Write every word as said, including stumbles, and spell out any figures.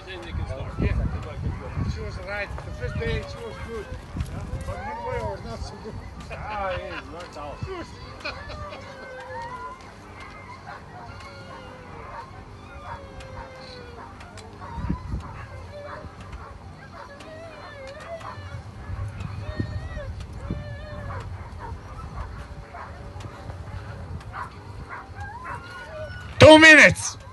then they can start. Yeah. She was right. The first day she was good. Yeah. But midway was not so good. Ah, yeah, learned out. Two minutes!